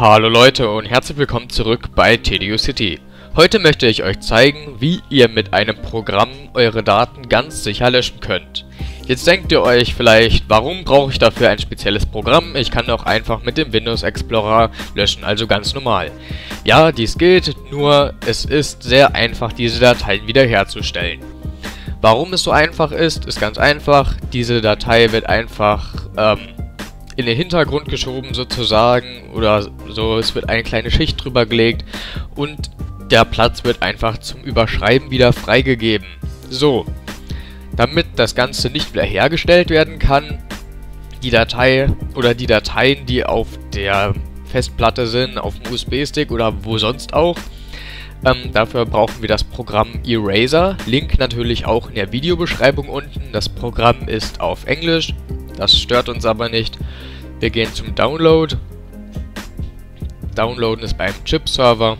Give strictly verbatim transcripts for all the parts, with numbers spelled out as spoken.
Hallo Leute und herzlich willkommen zurück bei TeduCity. Heute möchte ich euch zeigen, wie ihr mit einem Programm eure Daten ganz sicher löschen könnt. Jetzt denkt ihr euch vielleicht, warum brauche ich dafür ein spezielles Programm? Ich kann doch einfach mit dem Windows Explorer löschen, also ganz normal. Ja, dies geht, nur es ist sehr einfach, diese Dateien wiederherzustellen. Warum es so einfach ist, ist ganz einfach. Diese Datei wird einfach ähm, in den Hintergrund geschoben sozusagen oder so, es wird eine kleine Schicht drüber gelegt und der Platz wird einfach zum Überschreiben wieder freigegeben. So, damit das Ganze nicht wieder hergestellt werden kann, die Datei oder die Dateien, die auf der Festplatte sind, auf dem U S B-Stick oder wo sonst auch, ähm, dafür brauchen wir das Programm Eraser. Link natürlich auch in der Videobeschreibung unten. Das Programm ist auf Englisch. Das stört uns aber nicht. Wir gehen zum Download. Downloaden ist beim Chip-Server.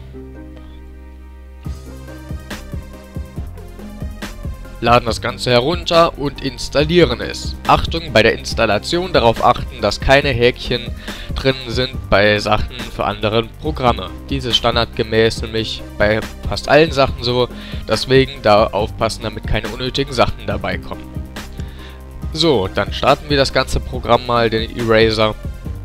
Laden das Ganze herunter und installieren es. Achtung, bei der Installation darauf achten, dass keine Häkchen drin sind bei Sachen für andere Programme. Dies ist standardgemäß nämlich bei fast allen Sachen so. Deswegen da aufpassen, damit keine unnötigen Sachen dabei kommen. So, dann starten wir das ganze Programm mal, den Eraser.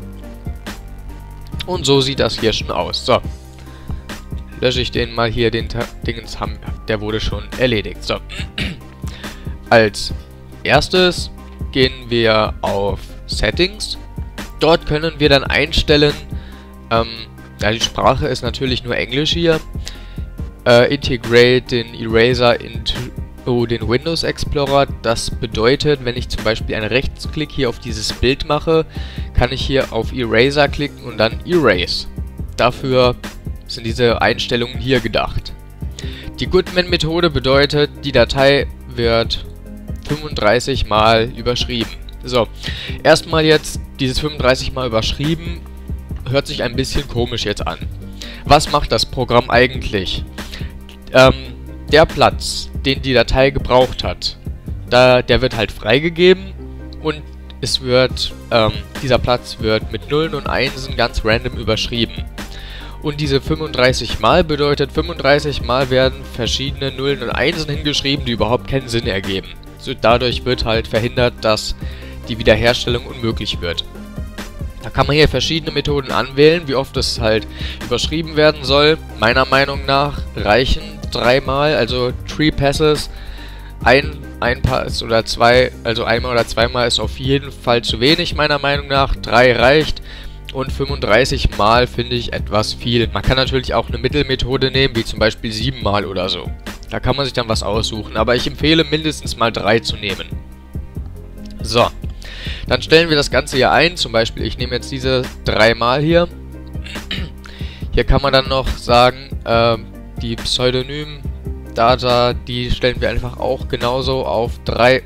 Und so sieht das hier schon aus. So. Lösche ich den mal hier, den Dingens haben, der wurde schon erledigt. So. Als erstes gehen wir auf Settings. Dort können wir dann einstellen, ähm, ja, die Sprache ist natürlich nur Englisch hier. Äh, integrate den Eraser into Oh, den Windows Explorer. Das bedeutet, wenn ich zum Beispiel einen Rechtsklick hier auf dieses Bild mache, kann ich hier auf Eraser klicken und dann Erase. Dafür sind diese Einstellungen hier gedacht. Die Goodman-Methode bedeutet, die Datei wird fünfunddreißig Mal überschrieben. So, erstmal jetzt dieses fünfunddreißig Mal überschrieben, hört sich ein bisschen komisch jetzt an. Was macht das Programm eigentlich? Ähm, der Platz, den die Datei gebraucht hat, da, der wird halt freigegeben und es wird, ähm, dieser Platz wird mit Nullen und Einsen ganz random überschrieben. Und diese fünfunddreißig Mal bedeutet, fünfunddreißig Mal werden verschiedene Nullen und Einsen hingeschrieben, die überhaupt keinen Sinn ergeben. So, dadurch wird halt verhindert, dass die Wiederherstellung unmöglich wird. Da kann man hier verschiedene Methoden anwählen, wie oft es halt überschrieben werden soll. Meiner Meinung nach reichen dreimal, also Three Passes, ein, ein Pass oder zwei, also einmal oder zweimal ist auf jeden Fall zu wenig, meiner Meinung nach. Drei reicht und fünfunddreißig Mal finde ich etwas viel. Man kann natürlich auch eine Mittelmethode nehmen, wie zum Beispiel sieben Mal oder so. Da kann man sich dann was aussuchen, aber ich empfehle mindestens mal drei zu nehmen. So, dann stellen wir das Ganze hier ein, zum Beispiel ich nehme jetzt diese drei Mal hier. Hier kann man dann noch sagen, ähm, die Pseudonym-Data, die stellen wir einfach auch genauso auf drei.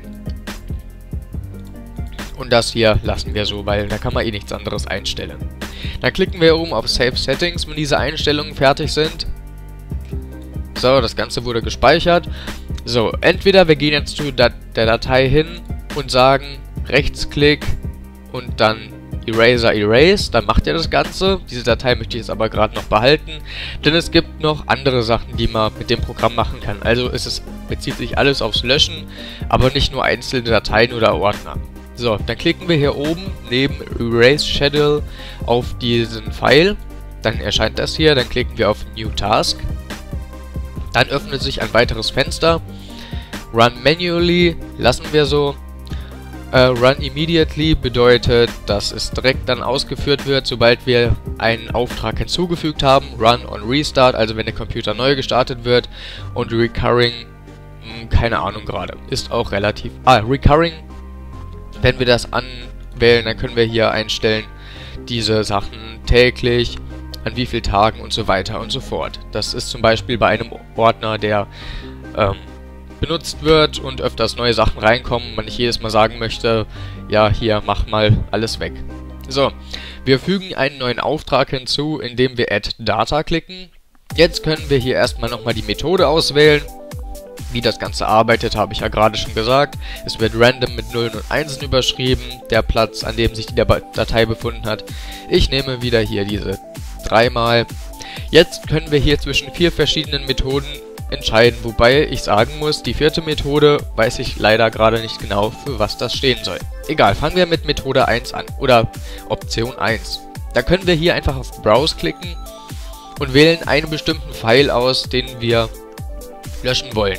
Und das hier lassen wir so, weil da kann man eh nichts anderes einstellen. Dann klicken wir oben auf Save Settings, wenn diese Einstellungen fertig sind. So, das Ganze wurde gespeichert. So, entweder wir gehen jetzt zu der Datei hin und sagen Rechtsklick und dann Eraser Erase, dann macht er das Ganze. Diese Datei möchte ich jetzt aber gerade noch behalten, denn es gibt noch andere Sachen, die man mit dem Programm machen kann. Also ist es, bezieht sich alles aufs Löschen, aber nicht nur einzelne Dateien oder Ordner. So, dann klicken wir hier oben neben Erase Schedule auf diesen Pfeil. Dann erscheint das hier, dann klicken wir auf New Task. Dann öffnet sich ein weiteres Fenster. Run Manually lassen wir so. Uh, Run Immediately bedeutet, dass es direkt dann ausgeführt wird, sobald wir einen Auftrag hinzugefügt haben. Run on Restart, also wenn der Computer neu gestartet wird. Und Recurring, mh, keine Ahnung gerade, ist auch relativ... Ah, Recurring, wenn wir das anwählen, dann können wir hier einstellen, diese Sachen täglich, an wie vielen Tagen und so weiter und so fort. Das ist zum Beispiel bei einem Ordner, der... Ähm, benutzt wird und öfters neue Sachen reinkommen, man nicht jedes Mal sagen möchte, ja, hier, mach mal alles weg. So, wir fügen einen neuen Auftrag hinzu, indem wir Add Data klicken. Jetzt können wir hier erstmal nochmal die Methode auswählen. Wie das Ganze arbeitet, habe ich ja gerade schon gesagt. Es wird random mit Nullen und Einsen überschrieben, der Platz, an dem sich die Datei befunden hat. Ich nehme wieder hier diese dreimal. Jetzt können wir hier zwischen vier verschiedenen Methoden entscheiden, wobei ich sagen muss, die vierte Methode weiß ich leider gerade nicht genau, für was das stehen soll. Egal, fangen wir mit Methode eins an, oder Option eins. Da können wir hier einfach auf Browse klicken und wählen einen bestimmten Pfeil aus, den wir löschen wollen.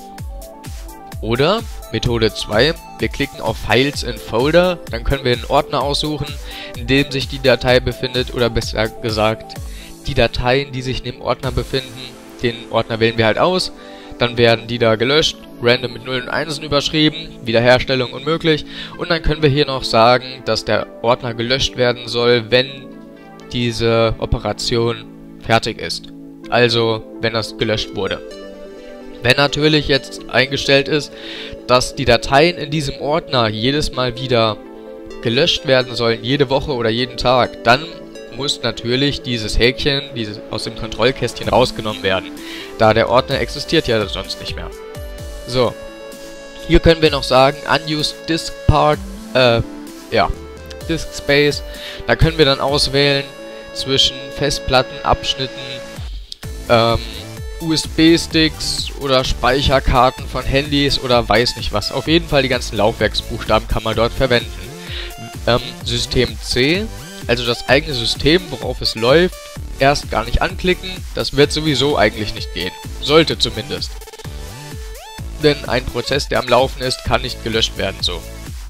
Oder Methode zwei, wir klicken auf Files in Folder, dann können wir einen Ordner aussuchen, in dem sich die Datei befindet, oder besser gesagt, die Dateien, die sich in dem Ordner befinden. Den Ordner wählen wir halt aus, dann werden die da gelöscht, random mit Nullen und Einsen überschrieben, Wiederherstellung unmöglich, und dann können wir hier noch sagen, dass der Ordner gelöscht werden soll, wenn diese Operation fertig ist. Also, wenn das gelöscht wurde. Wenn natürlich jetzt eingestellt ist, dass die Dateien in diesem Ordner jedes Mal wieder gelöscht werden sollen, jede Woche oder jeden Tag, dann muss natürlich dieses Häkchen dieses aus dem Kontrollkästchen rausgenommen werden, da der Ordner existiert ja sonst nicht mehr. So, hier können wir noch sagen, Unused Disk Part, äh, ja, Disk Space, da können wir dann auswählen zwischen Festplattenabschnitten, ähm, U S B-Sticks oder Speicherkarten von Handys oder weiß nicht was. Auf jeden Fall die ganzen Laufwerksbuchstaben kann man dort verwenden. Ähm, System C, also das eigene System, worauf es läuft, erst gar nicht anklicken. Das wird sowieso eigentlich nicht gehen. Sollte zumindest. Denn ein Prozess, der am Laufen ist, kann nicht gelöscht werden so.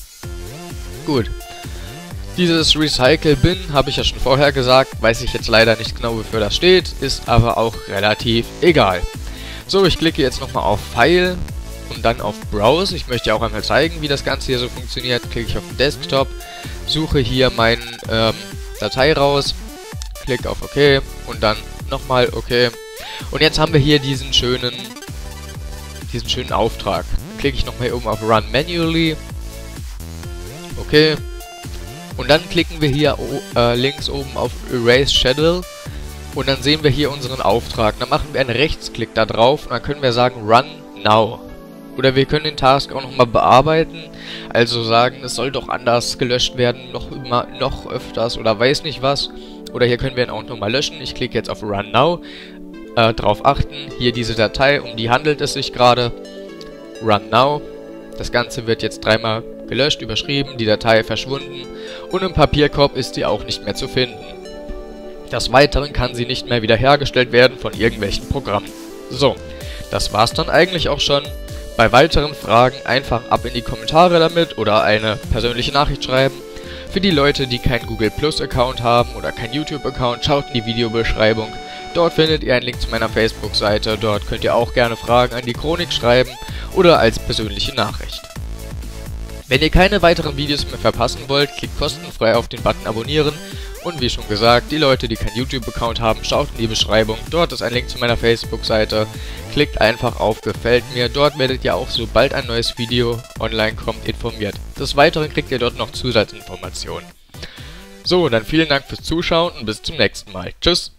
Gut. Dieses Recycle Bin habe ich ja schon vorher gesagt, weiß ich jetzt leider nicht genau, wofür das steht, ist aber auch relativ egal. So, ich klicke jetzt nochmal auf File und dann auf Browse. Ich möchte ja auch einmal zeigen, wie das Ganze hier so funktioniert. Klicke ich auf den Desktop, suche hier meine ähm, Datei raus, klicke auf OK und dann nochmal OK. Und jetzt haben wir hier diesen schönen, diesen schönen Auftrag. Dann klicke ich nochmal hier oben auf Run Manually. Okay. Und dann klicken wir hier äh, links oben auf Erase Schedule und dann sehen wir hier unseren Auftrag. Dann machen wir einen Rechtsklick da drauf und dann können wir sagen Run Now. Oder wir können den Task auch nochmal bearbeiten, also sagen, es soll doch anders gelöscht werden, noch immer, noch öfters oder weiß nicht was. Oder hier können wir ihn auch nochmal löschen. Ich klicke jetzt auf Run Now, äh, drauf achten, hier diese Datei, um die handelt es sich gerade. Run Now. Das Ganze wird jetzt dreimal gelöscht, überschrieben, die Datei verschwunden und im Papierkorb ist sie auch nicht mehr zu finden. Des Weiteren kann sie nicht mehr wiederhergestellt werden von irgendwelchen Programmen. So, das war's dann eigentlich auch schon. Bei weiteren Fragen einfach ab in die Kommentare damit oder eine persönliche Nachricht schreiben. Für die Leute, die keinen Google Plus Account haben oder keinen YouTube Account, schaut in die Videobeschreibung. Dort findet ihr einen Link zu meiner Facebook-Seite, dort könnt ihr auch gerne Fragen an die Chronik schreiben oder als persönliche Nachricht. Wenn ihr keine weiteren Videos mehr verpassen wollt, klickt kostenfrei auf den Button Abonnieren und wie schon gesagt, die Leute, die keinen YouTube-Account haben, schaut in die Beschreibung, dort ist ein Link zu meiner Facebook-Seite, klickt einfach auf Gefällt mir, dort werdet ihr auch, sobald ein neues Video online kommt, informiert. Des Weiteren kriegt ihr dort noch Zusatzinformationen. So, dann vielen Dank fürs Zuschauen und bis zum nächsten Mal. Tschüss!